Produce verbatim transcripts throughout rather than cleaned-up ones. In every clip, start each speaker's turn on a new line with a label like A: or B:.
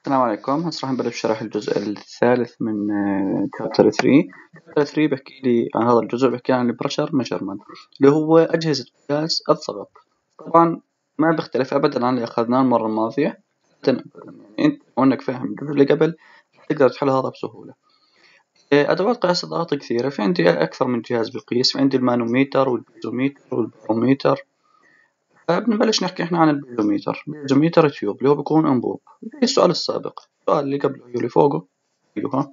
A: السلام عليكم. هسه راح نبلش شرح الجزء الثالث من تشابتر ثري. تشابتر ثري بحكي لي عن هذا الجزء، بحكي عن البريشر ميجرمنت اللي هو أجهزة قياس الضغط. طبعا ما بيختلف أبدا عن اللي أخذناه المرة الماضية. يعني أنت وأنك فاهم الجزء اللي قبل تقدر تحل هذا بسهولة. أدوات قياس الضغط كثيرة، في عندي أكثر من جهاز بقيس. في عندي المانوميتر والبيزوميتر والباروميتر. بنبلش نحكي احنا عن البيزوميتر. البيزوميتر تيوب اللي هو بيكون انبوب. السؤال السابق، السؤال اللي قبله واللي فوقه ها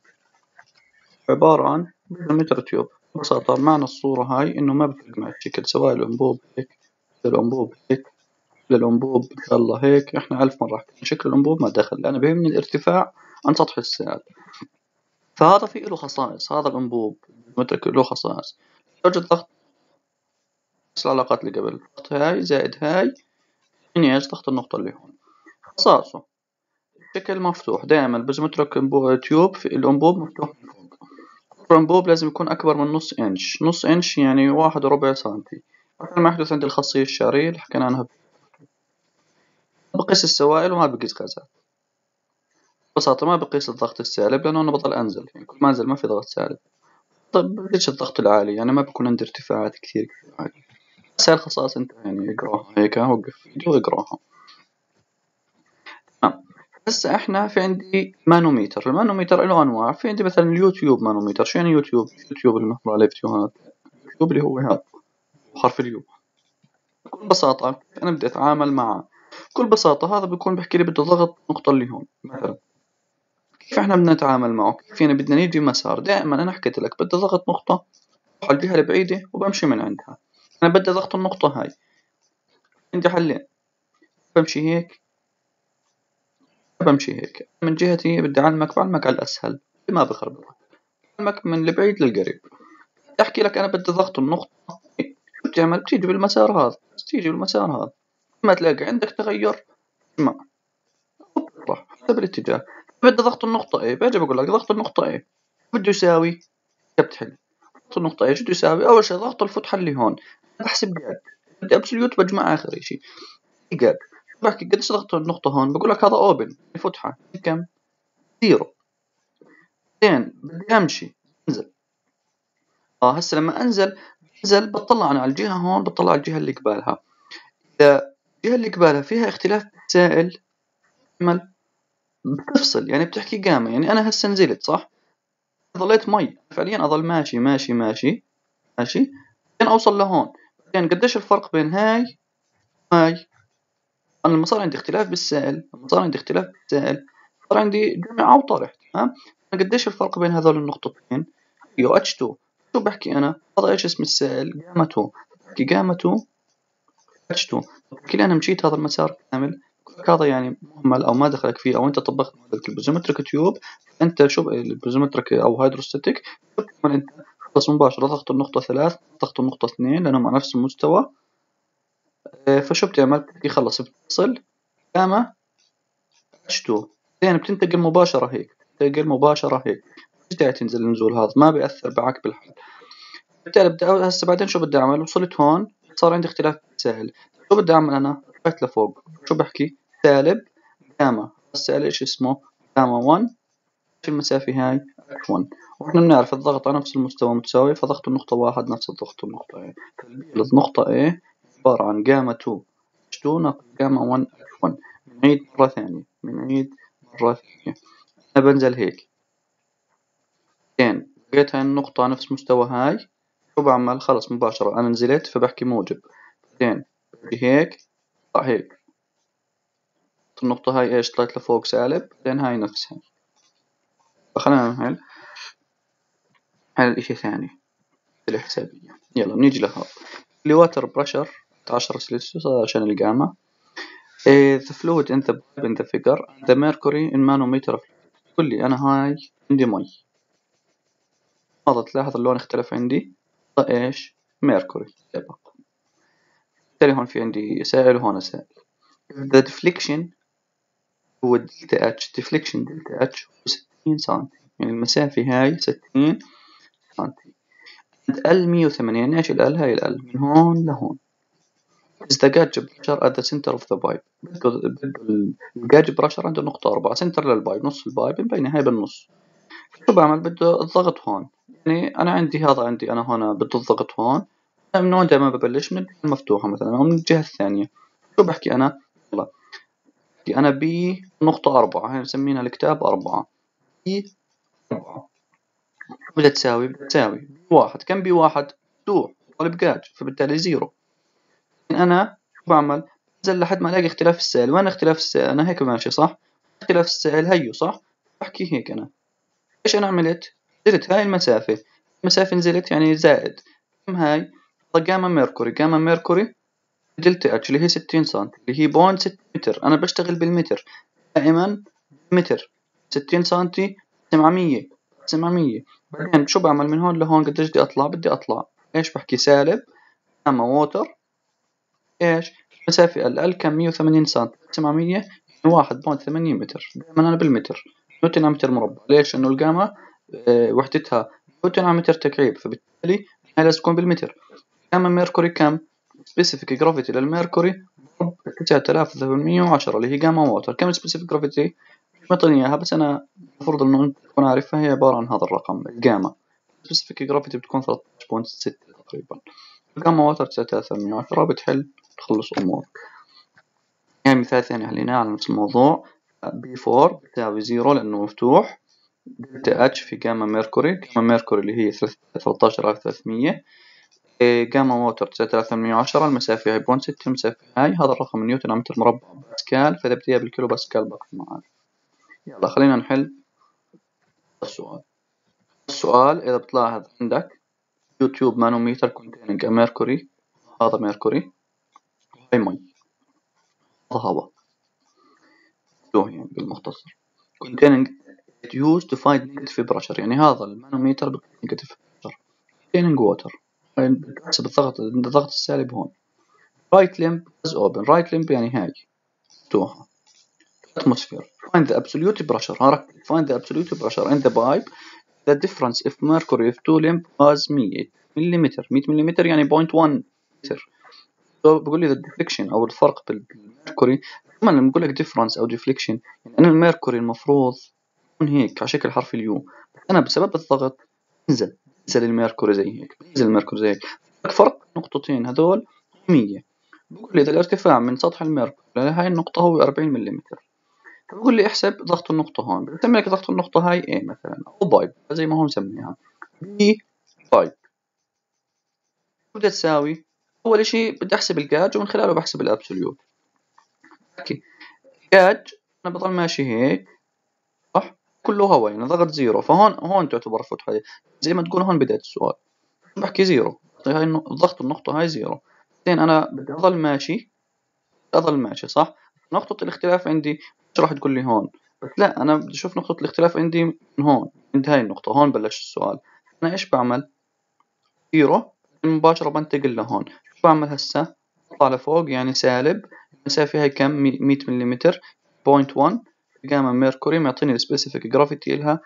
A: عبارة عن بيزوميتر تيوب. ببساطة معنى الصورة هاي انه ما بفرق مع الشكل، سواء الانبوب هيك الانبوب هيك الانبوب ان شاء الله هيك. احنا ألف مرة حكينا شكل الانبوب ما دخل، انا بيهمني الارتفاع عن سطح السائل. فهذا فيه له خصائص، هذا الانبوب مترك له خصائص. درجة ضغط نفس العلاقات اللي قبل، ضغط هاي زائد هاي يعني ايش ضغط النقطة اللي هون. خصائصه شكل مفتوح دائما، البيزومتريك تيوب في الانبوب مفتوح من فوق. الانبوب لازم يكون اكبر من نص انش. نص انش يعني واحد وربع سنتي، مثل ما يحدث عند الخاصية الشعرية اللي حكينا عنها. بقيس السوائل وما بقيس غازات. ببساطة ما بقيس الضغط السالب لأنه أنا بضل أنزل، يعني كل ما أنزل ما في ضغط سالب. طيب بقيس الضغط العالي، يعني ما بكون عندي ارتفاعات كثير كثير عالية. بس هاي الخصائص انت يعني اقراها هيك، وقف فيديو واقراها. هسه احنا في عندي مانوميتر. المانوميتر له انواع. في عندي مثلا اليوتيوب مانوميتر. شو يعني يوتيوب؟ يوتيوب اللي بنحضر عليه فيديوهات. اليوتيوب اللي هو هذا حرف اليو. بكل بساطة انا بدي اتعامل معه. بكل بساطة هذا بيكون بحكي لي بده ضغط نقطة اللي هون مثلا. كيف احنا بدنا نتعامل معه؟ كيف يعني بدنا نيجي مسار؟ دائما انا حكيت لك بدي ضغط نقطة على الجهة البعيدة وبمشي من عندها. انا بدي ضغط النقطة هاي. عندي حلين، بمشي هيك بمشي هيك. من جهتي بدي أعلمك بعلمك على الأسهل ما بخربط، بعلمك من البعيد للقريب. أحكي لك أنا بدي ضغط النقطة، شو بتعمل؟ بتيجي بالمسار هذا، تيجي بالمسار هذا. ما تلاقي عندك تغير ما راح حسب الاتجاه. بدي ضغط النقطة إيه، باجي بقول لك ضغط النقطة إيه بده يساوي. بتحل ضغط النقطة إيه شو بده يساوي؟ أول شيء ضغط الفتحة اللي هون بحسب جاد، بدي أبسوليوت بجمع آخر شيء جاد. بحكي قديش ضغط النقطة هون؟ بقول لك هذا أوبن الفتحة كم؟ زيرو. زين بدي أمشي انزل. اه هسه لما انزل انزل بطلع انا على الجهة هون، بطلع على الجهة اللي قبالها. اذا الجهة اللي قبالها فيها اختلاف سائل عمل بتفصل، يعني بتحكي قامة. يعني انا هسه نزلت صح، ظليت مي فعليا اظل ماشي ماشي ماشي ماشي لين اوصل لهون. يعني قديش الفرق بين هاي وهاي؟ انا لما صار عندي اختلاف بالسائل، لما صار عندي اختلاف بالسائل صار عندي جمع او طرح. تمام. قديش الفرق بين هذول النقطتين؟ يو اتش تو. شو بحكي انا؟ هذا ايش اسم السائل؟ جاما تو. بحكي جاما تو اتش تو. بحكي لي انا مشيت هذا المسار كامل. هذا يعني مهمل او ما دخلك فيه، او انت طبقت موديل البوزومتريك تيوب. انت شو البوزومتريك او هيدروستاتيك؟ انت خلص مباشرة ضغط النقطة ثلاث، ضغط النقطة اثنين لانهم على نفس المستوى. فشو بتعمل؟ بتحكي خلص بتصل جاما اتش تو. زين بتنتقل مباشرة هيك، بتنتقل مباشرة هيك. بداية تنزل النزول هذا ما بيأثر معك بالحل. بالتالي بدي هسه بعدين شو بدي اعمل؟ وصلت هون صار عندي اختلاف سائل. شو بدي اعمل انا؟ رحت لفوق. شو بحكي؟ سالب جاما. السائل ايش اسمه؟ جاما واحد. ايش المسافة هاي؟ اكس واحد. واحنا بنعرف الضغط على نفس المستوى متساوي، فضغط النقطة واحد نفس الضغط النقطة A. النقطة A عبارة عن جاما اثنين اتش تو ناقص جاما واحد اكس واحد. بنعيد مرة ثانية بنعيد مرة ثانية. أنا بنزل هيك. زين لقيت هاي النقطة على نفس مستوى هاي. شو بعمل؟ خلص مباشرة أنا نزلت فبحكي موجب. زين بجي هيك طلع هيك. النقطة هاي إيش طلعت لفوق سالب، زين هاي نفسها. فخلينا نحل هاي الإشي ثاني الحسابية. يلا بنيجي لهذا اللي واتر بريشر عشرة سلسيوس عشان الجاما. إيه the fluid in the pipe in the figure the mercury in manometer of fluid. تقول لي أنا هاي عندي مي. هذا تلاحظ اللون اختلف عندي. إيش؟ ميركوري سبق. بالتالي هون في عندي سائل وهون سائل. the deflection هو دلتا اتش. deflection دلتا اتش هو ستين سنتي، يعني المسافة هاي ستين سنتي. عند ال مية وثمانين. يعني ايش ال هاي ال من هون لهون. is the gauge pressure at the center of the pipe. بده بده الجاج بريشر عنده نقطة أربعة، سنتر للبايب، نص البايب مبينة هاي بالنص. شو بعمل؟ بده الضغط هون، يعني أنا عندي هذا عندي أنا هون بده الضغط هون، من وين دائما ببلش؟ من المفتوحة مثلا أو من الجهة الثانية. شو بحكي أنا؟ يلا بحكي أنا بي نقطة أربعة، هاي مسمينها الكتاب أربعة، بي أربعة بدها تساوي بدها تساوي بي واحد. كم بي واحد؟ مفتوح طالب جاج، فبالتالي زيرو. أنا شو بعمل؟ بنزل لحد ما ألاقي اختلاف السائل. وين اختلاف السائل؟ أنا هيك ماشي صح؟ اختلاف السائل هيو صح؟ بحكي هيك أنا إيش أنا عملت؟ نزلت هاي المسافة، المسافة نزلت يعني زائد كم هاي؟ جاما ميركوري، جاما ميركوري دلتا اتش اللي هي ستين سم، اللي هي بوينت ستة متر. أنا بشتغل بالمتر دائما، متر ستين سنتي سبعمية سبعمية. بعدين شو بعمل من هون لهون؟ قديش بدي أطلع؟ بدي أطلع إيش بحكي؟ سالب جاما ووتر إيش مسافة ال ال كم؟ مية وثمانين سم، سبعمية يعني واحد بوينت ثمانية متر. دائما أنا بالمتر، نيوتن على متر مربع. ليش؟ إنه الجاما اه وحدتها نيوتن على متر تكعيب، فبالتالي هاي لازم تكون بالمتر. جاما ميركوري كم؟ سبيسيفيك جرافيتي للميركوري تسعة آلاف وثمانمية وعشرة اللي هي جاما ووتر. كم سبيسيفيك جرافيتي؟ مش معطيني إياها بس أنا المفروض إنه أنت تكون عارفها، هي عبارة عن هذا الرقم الجاما. سبيسيفيك جرافيتي بتكون ثلاثة عشر فاصلة ستة تقريبا. الجاما ووتر تسعة آلاف وثمانمية وعشرة. بتحل تخلص أمورك. يعني مثال ثاني حليناه على نفس الموضوع. بي أربعة بتساوي زيرو لأنه مفتوح، دلتا اتش في جاما ميركوري، جاما ميركوري اللي هي ثلاثة عشر ألف وثلاثمية، جاما ووتر تسعة آلاف وثمانمية وعشرة. المسافة هي بوينت ستة، المسافة هاي هذا الرقم نيوتن على متر مربع باسكال، فإذا بديها بالكيلو باسكال باخذ معاك. يلا خلينا نحل السؤال. السؤال إذا بتلاحظ عندك يوتيوب مانوميتر containing a mercury، هذا ميركوري وهي مي، هذا هواء يعني بالمختصر. containing it used to find negative pressure، يعني هذا المانوميتر بيكون negative pressure. containing water بحسب الضغط، الضغط السالب هون. right limb is open، right limb يعني هاي مفتوحة. atmosphere find the absolute pressure، هارك find the absolute pressure in the pipe the difference if mercury if two limb was مية مليمتر، مية مليمتر يعني zero point one متر. بقول لي the deflection أو الفرق بالميركوري. لما لما بقول لك difference أو deflection يعني أن الميركوري المفروض يكون هيك على شكل حرف اليو، أنا بسبب الضغط بنزل بنزل الميركوري زي هيك، بنزل الميركوري زي هيك. فرق نقطتين هذول مية. بقول لي إذا الارتفاع من سطح الميركوري لهاي النقطة هو أربعين مليمتر، بقول لي احسب ضغط النقطة هون. بسمي لك ضغط النقطة هاي A مثلا أو بايب زي ما هو مسميها بي بايب. بدها تساوي أول إشي بدي أحسب الجاج ومن خلاله بحسب الأبسوليوت. أوكي جاج أنا بضل ماشي هيك صح، كله هواء يعني ضغط زيرو، فهون هون تعتبر فتحة زي ما تقول هون بداية السؤال بحكي زيرو، هاي ضغط النقطة هاي زيرو. بعدين أنا بدي أضل ماشي أضل ماشي صح. نقطة الاختلاف عندي مش راح تقول لي هون، بس لا أنا بدي أشوف نقطة الاختلاف عندي من هون، عند هاي النقطة هون بلش السؤال. أنا إيش بعمل؟ زيرو مباشرة بنتقل لهون. شو بعمل هسا؟ بطلع لفوق يعني سالب المسافة هاي كم؟ مية مليمتر بوينت ون جاما ميركوري معطيني السبيسيفيك جرافيتي إلها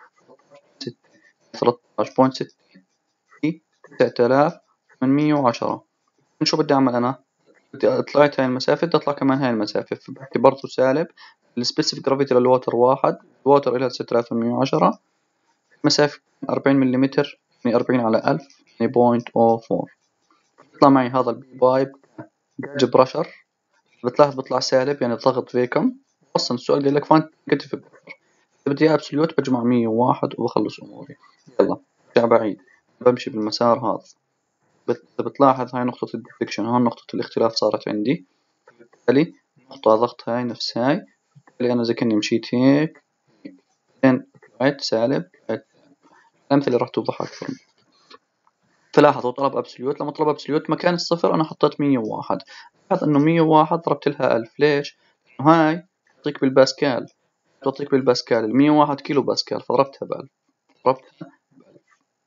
A: ثلاثة عشر فاصلة ستة في تسعة آلاف وثمانمية وعشرة. شو بدي أعمل أنا؟ بدي طلعت هاي المسافة بدي أطلع كمان هاي المسافة، فبحكي برضو سالب السبيسيفيك جرافيتي للوتر واحد، الوتر إلها ستة آلاف وثمانمية وعشرة، مسافة أربعين مليمتر يعني أربعين على ألف يعني بوينت أو فور. بيطلع معي هذا البي بايب جاج برشر، بتلاحظ بيطلع سالب يعني الضغط فيكم. أصلا السؤال قال لك فانت كتف بدي أبسوليوت بجمع مية وواحد وبخلص أموري. يلا رجع بعيد بمشي بالمسار هذا. بتلاحظ هاي نقطة الديفليكشن، هون نقطة الاختلاف صارت عندي، بالتالي نقطة ضغط هاي نفس هاي، بالتالي أنا إذا كني مشيت هيك بعدين طلعت سالب طلعت. الأمثلة راح توضح أكثر. فلاحظوا طلب أبسوليوت، لما طلب أبسوليوت مكان الصفر أنا حطيت مية وواحد. لاحظ إنه مية وواحد ضربت لها ألف. ليش؟ لأنه هاي تعطيك بالباسكال، تعطيك بالباسكال المية وواحد كيلو باسكال فضربتها بألف، ضربتها بألف.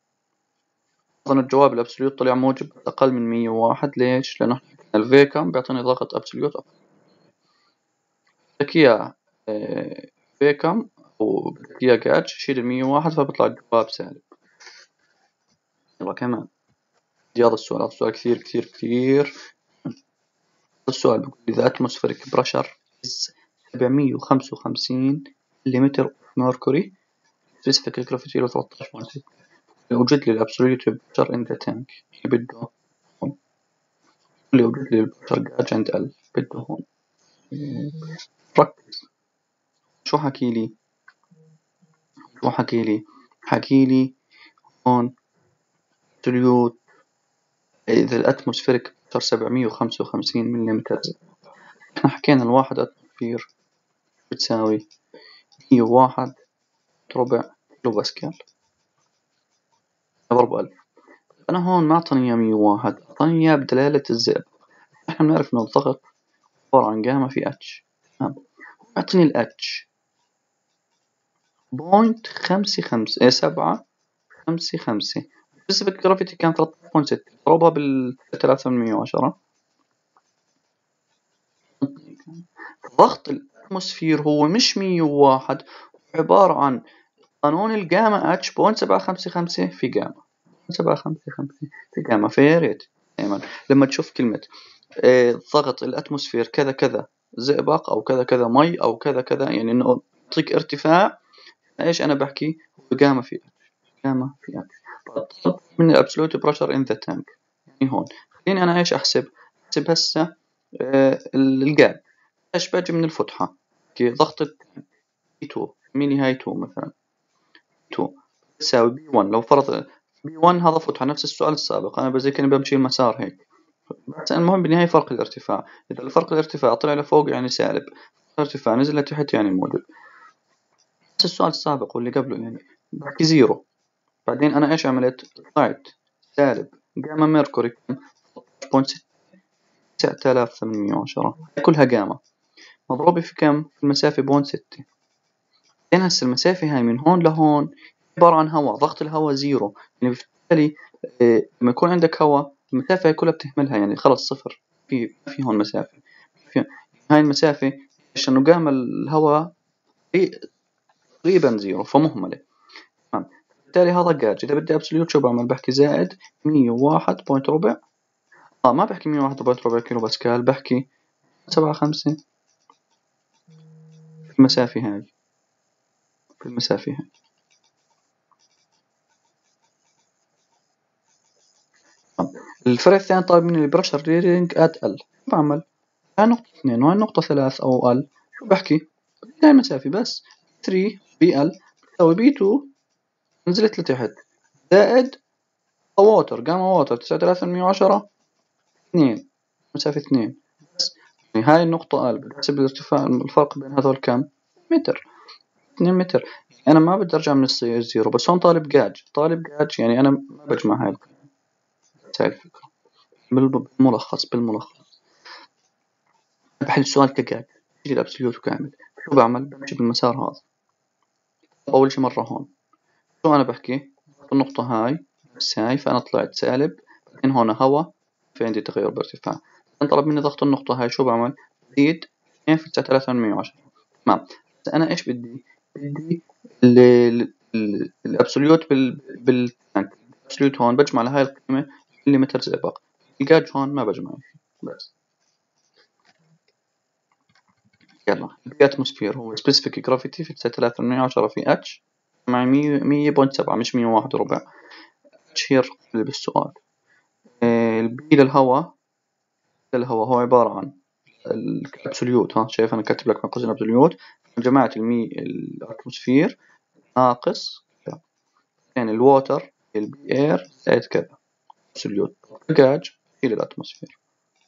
A: أظن الجواب الأبسوليوت طلع موجب أقل من مية وواحد. ليش؟ لأنه الفيكم بيعطيني ضغط أبسوليوت أقل. بدك إياه فيكم وبدك إياه جاج شيل المية وواحد فبيطلع الجواب سالب. يلا كمان دي هذا السؤال، هذا السؤال كثير كثير كثير السؤال بيقول لي the atmospheric pressure is سبعمية وخمسة وخمسين ملم mercury specific gravity له ثلاثة عشر فاصلة ستة. يوجد لي absolute pressure in the tank بده هون. يوجد لي البريشر جاج عند ال بده هون. ركز شو حكي لي شو حكي لي حكي لي هون absolute إذا الأتموسفيريك بريشر سبعمية وخمسة وخمسين ملم. احنا حكينا الواحد أتموسفير بتساوي مية وواحد ربع كيلو باسكال ضرب ألف. أنا هون ما أعطاني إياه مية وواحد، أعطاني إياه بدلالة الزئبق. إحنا بنعرف إنه الضغط عبارة عن جاما في اتش. تمام، أعطيني الاتش بوينت خمسة خمسة إيه سبعة خمسة خمسة. نسبة الجرافيتي كانت ثلاثة فاصلة ستة، ضربها بال ثلاثة آلاف وثمانمية وعشرة. ضغط الأتموسفير هو مش مية وواحد، عبارة عن قانون الجاما اتش بوينت سبعة خمسة خمسة في جاما سبعة خمسة خمسة في جاما. فياريت دائما لما تشوف كلمة اه ضغط الأتموسفير كذا كذا زئبق أو كذا كذا مي أو كذا كذا، يعني إنه يعطيك ارتفاع. إيش أنا بحكي؟ جاما في اتش جاما في اتش من الابسولوت بريشر ان ذا تانك. يعني هون خليني أنا إيش أحسب؟ أحسب هسه اه الجاب. إيش باجي من الفتحة كي ضغط بي تو ميني هاي تو مثلا تو تساوي بي واحد. لو فرض بي واحد هذا فتحة نفس السؤال السابق، أنا بزي كأني بمشي المسار هيك. بس المهم بالنهاية فرق الارتفاع، إذا فرق الارتفاع طلع لفوق يعني سالب، الارتفاع نزل لتحت يعني موجب. نفس السؤال السابق واللي قبله يعني بحكي زيرو. بعدين أنا إيش عملت؟ طلعت سالب جاما ميركوري تسعة آلاف وثمانمية وعشرة كلها جاما مضروبة في كم؟ في المسافة بوينت ستة. بعدين هسه المسافة هاي من هون لهون عبارة عن هواء، ضغط الهواء زيرو، يعني بالتالي إيه لما يكون عندك هواء المسافة كلها بتهملها، يعني خلص صفر، في ما في هون مسافة. في هاي المسافة عشان قام الهواء تقريبا زيرو فمهملة. تمام، بالتالي هذا جاج. إذا بدي أبسوليوت شو بعمل؟ بحكي زائد مية وواحد بوينت ربع. آه ما بحكي مية وواحد بوينت ربع كيلو باسكال، بحكي سبعة خمسة في المسافة هاي في المسافة هاي. الفرق الثاني طالب مني البريشر ريدنج ات ال. بعمل هاي نقطة اثنين وهاي نقطة ثلاث أو ال. شو بحكي؟ هاي المسافة بس ثلاثة بي ال تساوي بي اثنين نزلت لتحت زائد ووتر جاما ووتر تسعة آلاف وثمانمية وعشرة اثنين مسافة اثنين بس. يعني هاي النقطة ال بحسب الارتفاع الفرق بين هذول كم؟ متر اثنين متر. يعني أنا ما بدي أرجع من الزيرو، بس هون طالب جاج طالب جاج يعني أنا ما بجمع هاي القيم. هاي الفكرة بالملخص بالملخص بحل السؤال كجاج يجي الأبسوليوت كامل. شو بعمل؟ بمشي بالمسار هذا. أول شي مرة هون شو أنا بحكي؟ النقطة هاي بس هاي، فأنا طلعت سالب. بعدين هون هوا، في عندي تغير بارتفاع. طلب مني ضغط النقطة هاي، شو بعمل؟ بزيد اثنين في تسعة آلاف وثمانمية وعشرة. تمام، بس أنا إيش بدي؟ بدي الأبسوليوت بال بالتانك. الأبسوليوت هون بجمع لهاي القيمة مليمتر زئبق. الجاج هون ما بجمع بس. يلا الاتموسفير هو specific gravity في تسعة آلاف وثمانمية وعشرة في اتش مع مية بوينت سبعة مش مية وواحد وربع. اتش هي الرقم اللي بالسؤال. البي للهواء للهواء هو عبارة عن الابسوليوت. ها شايف أنا كاتب لك بين قوسين ابسوليوت. جماعة المي الاتموسفير ناقص يعني الووتر البي اير زائد كذا ابسوليوت الجاج هي الاتموسفير.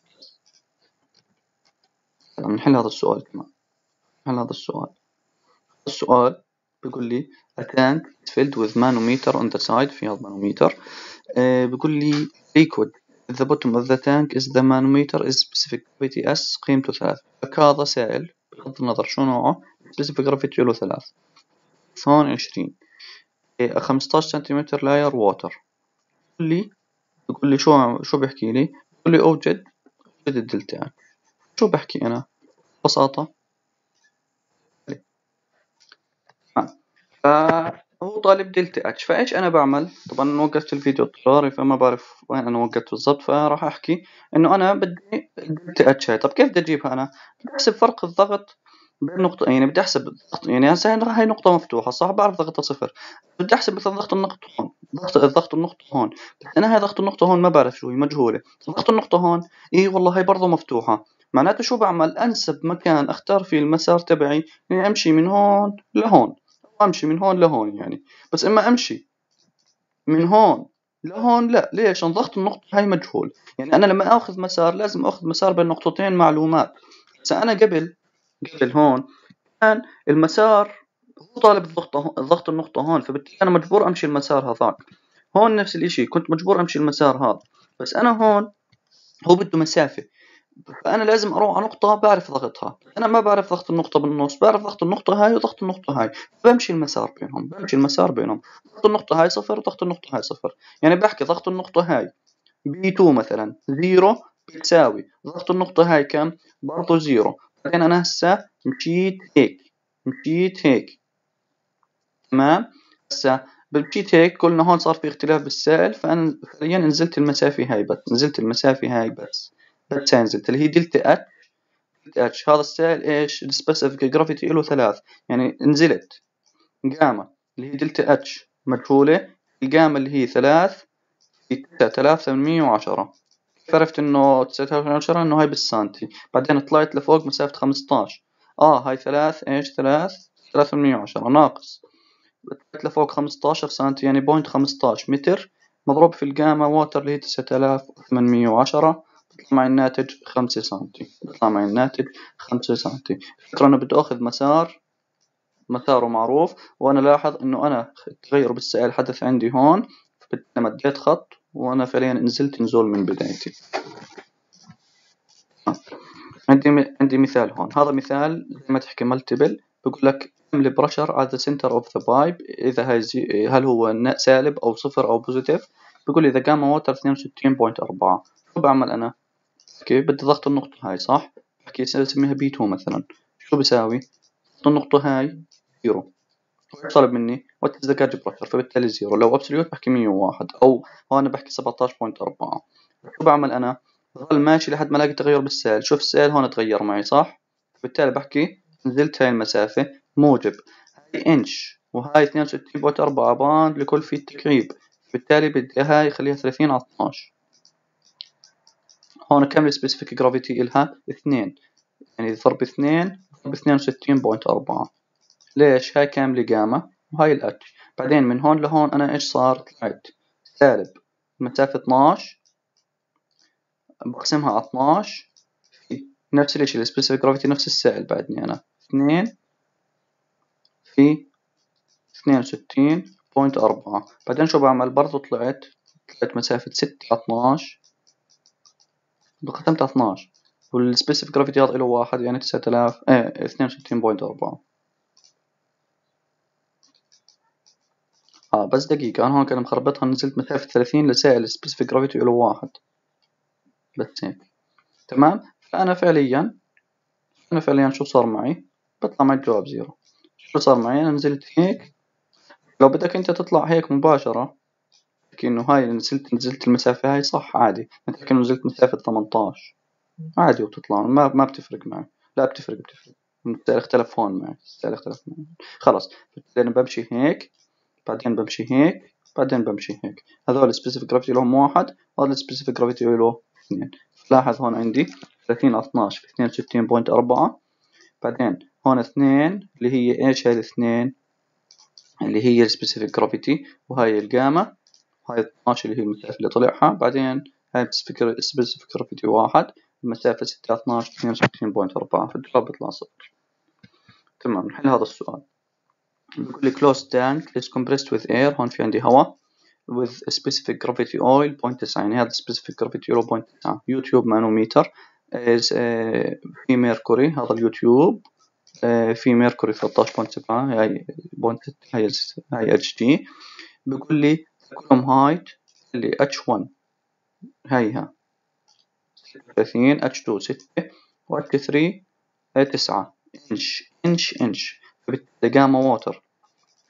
A: نحل هذا السؤال كمان. نحل هذا السؤال. السؤال بيقول لي a tank is filled with manometer on the side. في هذا manometer. آه بيقول لي liquid at the bottom of the tank is the manometer is specific gravity S قيمته ثلاثة. هذا سائل بغض النظر شو نوعه specific gravity له ثلاث. هون عشرين. آه خمستاشر سنتيمتر لاير ووتر. بيقول لي بيقول لي شو شو بيحكي لي؟ بيقول لي أوجد أوجد الدلتا. شو بحكي أنا ببساطة؟ ف هو طالب دلتا اتش. فايش انا بعمل؟ طبعا أنا وقفت الفيديو اضطراري فما بعرف وين انا وقفت بالضبط، فراح احكي انه انا بدي الدلتا اتش هاي. طب كيف بدي اجيبها انا؟ بدي احسب فرق الضغط بين نقطة، يعني بدي احسب الضغط، يعني هسه هاي نقطة مفتوحة صح، بعرف ضغطها صفر، بدي احسب مثلا ضغط النقطة هون، ضغط ضغط النقطة هون، بس انا هاي ضغط النقطة هون ما بعرف شو هي، مجهولة. ضغط النقطة هون اي والله هاي برضه مفتوحة، معناته شو بعمل؟ انسب مكان اختار فيه المسار تبعي اني امشي من هون لهون، امشي من هون لهون يعني. بس اما امشي من هون لهون لا، ليش؟ عشان ضغط النقطة هاي مجهول. يعني انا لما اخذ مسار لازم اخذ مسار بين نقطتين معلومات. بس انا قبل قبل هون كان المسار هو طالب الضغط هون، ضغط النقطة هون، فبالتالي انا مجبور امشي المسار هذاك. هون نفس الاشي كنت مجبور امشي المسار هذا، بس انا هون هو بده مسافة، فأنا لازم أروح على نقطة بعرف ضغطها. أنا ما بعرف ضغط النقطة بالنص، بعرف ضغط النقطة هاي وضغط النقطة هاي، بمشي المسار بينهم، بمشي المسار بينهم. ضغط النقطة هاي صفر وضغط النقطة هاي صفر، يعني بحكي ضغط النقطة هاي بي تو مثلا زيرو، بتساوي ضغط النقطة هاي كم؟ برضو زيرو. بعدين أنا هسا مشيت هيك، مشيت هيك، تمام. هسا مشيت هيك، قلنا هون صار في اختلاف بالسائل، فأنا فعليا نزلت المسافة هاي بس، نزلت المسافة هاي بس، بس هاي نزلت اللي هي دلتا اتش. اتش هذا السائل ايش؟ السبيسيفيك جرافيتي له ثلاث، يعني نزلت جاما اللي هي دلتا اتش مجهولة، الجاما اللي هي ثلاث في تسعة آلاف ثمانمية وعشرة. كيف عرفت انه تسعة آلاف ثمانمية وعشرة؟ انه هاي بالسانتي. بعدين طلعت لفوق مسافة خمستاش، اه هاي ثلاث ايش؟ ثلاث ثلاثة وثمانمية وعشرة ناقص، طلعت لفوق خمستاشر سنتي، يعني بوينت خمستاش متر، مضروب في الجاما ووتر اللي هي تسعة آلاف وثمانمية وعشرة، بيطلع معي الناتج خمسة سنتي، بيطلع معي الناتج خمسة سنتي. الفكرة أنا بدي أخذ مسار مساره معروف، وأنا لاحظ إنه أنا تغير بالسائل حدث عندي هون، فبالتالي مديت خط وأنا فعليا نزلت نزول من بدايتي. عندي م... عندي مثال هون، هذا مثال زي ما تحكي ملتبل، بقول لك حمل برشر at the center of the pipe، إذا هاي زي... هل هو سالب أو صفر أو بوزيتيف. بقول لي إذا جاما ووتر اثنين وستين فاصلة أربعة، شو بعمل أنا؟ أوكي بدي ضغط النقطة هاي صح؟ بحكي نسميها بي تو مثلا، شو بساوي؟ ضغط النقطة هاي زيرو، طلب مني what is the gauge pressure، فبالتالي زيرو. لو ابسوليوت بحكي مية وواحد، أو هون بحكي سبعتاش فاصلة أربعة. شو بعمل أنا؟ بضل ماشي لحد ما الاقي تغير بالسائل. شوف السائل هون تغير معي صح، بالتالي بحكي نزلت هاي المسافة موجب هاي انش، وهاي اثنين وستين فاصلة أربعة باند لكل فيت تكعيب، بالتالي بدي هاي خليها ثلاثين على اثناش. هون كم السبيسيفيك جرافيتي إلها؟ اثنين، يعني ضرب اثنين ضرب اثنين وستين فاصلة أربعة. ليش؟ هاي كاملة جاما وهاي الاتش. بعدين من هون لهون أنا إيش صار؟ طلعت سالب مسافة اثناش، بقسمها على اثناش في نفس الاشي السبيسيفيك جرافيتي نفس السائل بعدني أنا اثنين في اثنين وستين فاصلة أربعة. بعدين شو بعمل؟ برضو طلعت طلعت مسافة ستة على اثناش، قسمت على اثناش، والسبيسيفيك جرافيتي هذا له واحد، يعني تسعة آلاف ايه اثنين وستين فاصلة أربعة. اه بس دقيقة، أنا هون كان مخربطها، نزلت مسافة ثلاثين لسائل السبيسيفيك جرافيتي له واحد بس هيك، تمام. فأنا فعليا أنا فعليا شو صار معي؟ بطلع معي الجواب زيرو. شو صار معي؟ أنا نزلت هيك. لو بدك أنت تطلع هيك مباشرة تحكي إنه هاي نزلت نزلت المسافة هاي صح عادي، أنت تحكي إنه نزلت مسافة ثمنتاش عادي وتطلع، ما ما بتفرق معي. لا بتفرق بتفرق، السعر اختلف هون معي، السعر اختلف معي. خلاص أنا بمشي هيك، بعدين بمشي هيك، بعدين بمشي هيك. هذول السبيسيفيك جرافيتي لهم واحد، هذا السبيسيفيك جرافيتي له اثنين. لاحظ هون عندي ثلاثين على اثناش في اثنين وستين فاصلة أربعة، بعدين هون اثنين اللي هي ايش؟ هاي الاثنين اللي هي السبيسيفيك جرافيتي، وهاي الجاما، وهاي اثناش اللي هي المسافة اللي طلعها. بعدين هاي السبيسيفيك جرافيتي واحد، المسافة ستة على اثناش اثنين وستين فاصلة أربعة، فالجواب بيطلع صفر. تمام نحل هذا السؤال. بيقول لي closed tank is compressed with air، هون في عندي هواء with a specific gravity oil صفر فاصلة تسعة، يعني هذا specific gravity oil صفر فاصلة تسعة. يوتيوب مانوميتر is uh, في ميركوري، هذا اليوتيوب uh, في ميركوري ثلاثة عشر فاصلة سبعة، هاي بوينت هاي هاي اتش دي. بيقول لي كلهم هايت اللي اتش واحد هايها ثلاثين، اتش اثنين ستة، و اتش ثلاثة تسعة انش انش انش. فبالتالي جاما ووتر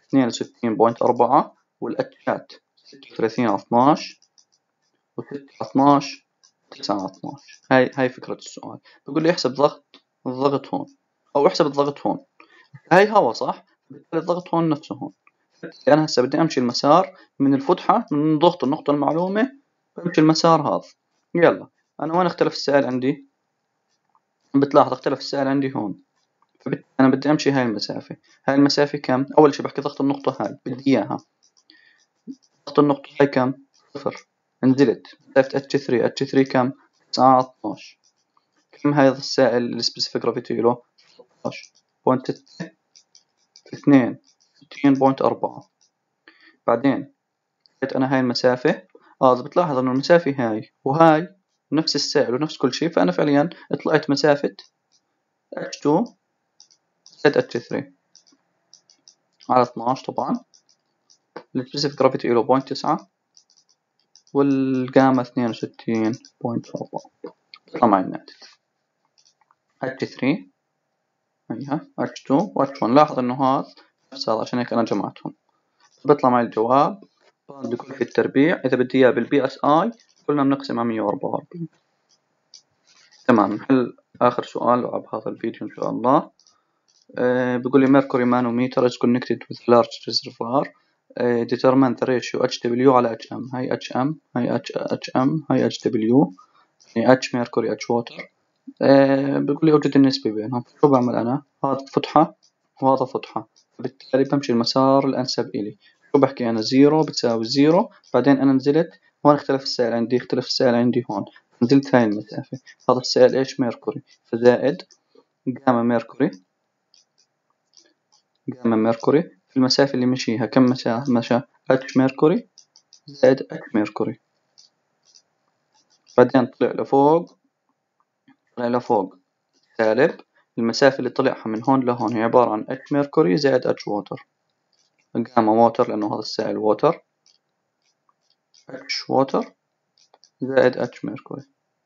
A: اثنين وستين فاصلة أربعة، والأتشات ستة وثلاثين على اثناعش، وستة على اثناعش، تسعة على اثناعش. هاي هاي فكرة السؤال. بيقول لي احسب ضغط الضغط هون، أو احسب الضغط هون. هاي هوا صح؟ بالتالي الضغط هون نفسه هون. أنا هسه بدي أمشي المسار من الفتحة، من ضغط النقطة المعلومة بمشي المسار هذا. يلا أنا وين اختلف السائل عندي؟ بتلاحظ اختلف السائل عندي هون. فبالتالي أنا بدي أمشي هاي المسافة. هاي المسافة كم؟ أول شي بحكي ضغط النقطة هاي بدي إياها. ضغط النقطة هاي كم؟ صفر. نزلت مسافة اتش ثري، اتش ثري كم؟ تسعة على اثناعش. كم هذا السائل السبيسيفيك جرافيتي له؟ ستاشر بوينت اثنين وستين فاصلة أربعة. بعدين أنا هاي المسافة، اه إذا بتلاحظ إنه المسافة هاي وهاي نفس السائل ونفس كل شيء، فأنا فعليا طلعت مسافة اتش تو زائد اتش ثري على اثناعش. طبعا السبيسيفيك جرافيتي له بوينت تسعة، والجاما اثنين وستين فاصلة أربعة. بيطلع معي الناتج اتش ثري هيها اتش تو و اتش ون. لاحظ إنه هذا نفس هذا، عشان هيك أنا جمعتهم. بيطلع معي الجواب باند كل في التربيع. إذا بدي إياه بالبي اس اي كلنا بنقسم على مية وأربعة وأربعين. تمام. نحل آخر سؤال بهذا الفيديو إن شاء الله. أه بيقول لي mercury manometer is connected with large reservoir. أه determine the ratio H W على H M. هاي H M، هاي H M، هاي H W، يعني H mercury H water. أه بيقول لي أوجد النسبة بينهم. شو بعمل أنا؟ هذا فتحة وهذا فتحة، فبالتالي بمشي المسار الأنسب إلي. شو بحكي أنا؟ زيرو بتساوي زيرو. بعدين أنا نزلت هون، اختلف السائل عندي، اختلف السائل عندي هون، نزلت هاي المسافة. هذا السائل إيش؟ ميركوري، فزائد جاما ميركوري، جاما ميركوري في المسافة اللي مشيها. كم مشى؟ مشى اتش ميركوري زائد اتش ميركوري. بعدين طلع لفوق، طلع لفوق سالب. المسافة اللي طلعها من هون لهون هي عبارة عن اتش ميركوري زائد اتش ووتر. جاما ووتر لأنه هذا السائل ووتر، اتش ووتر زائد اتش ميركوري.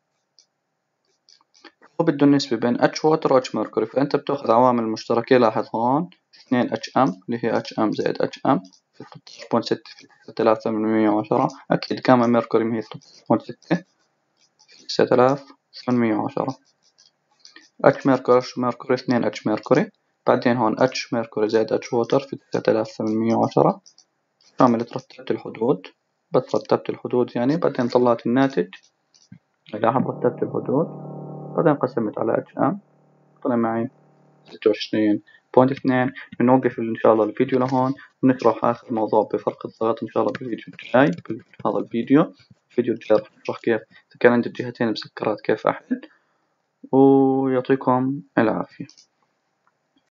A: هو بده النسبة بين اتش ووتر و اتش ميركوري، فأنت بتاخذ عوامل مشتركة. لاحظ هون اثنين اتش ام اللي هي اتش ام زائد اتش ام في ثلاثة عشر فاصلة ستة في ستة آلاف وثمانمية وعشرة. أكيد جاما ميركوري هي ثلاثة عشر فاصلة ستة في ستة آلاف وثمانمية وعشرة. اتش ميركوري ميركوري اثنين اتش ميركوري. بعدين هون اتش ميركوري زائد اتش ووتر في ستة آلاف وثمانمية وعشرة. عملت رتبت الحدود، بس رتبت الحدود يعني. بعدين طلعت الناتج، لاحظ رتبت الحدود، بعدين قسمت على اتش ام طلع معي ستة وعشرين فاصلة اثنين. بنوقف إن شاء الله الفيديو لهون، ونشرح آخر موضوع بفرق الضغط إن شاء الله بالفيديو الجاي. هذا الفيديو الفيديو الجاي راح نشرح كيف إذا كان عندي الجهتين مسكرات كيف أحل. ويعطيكم العافية.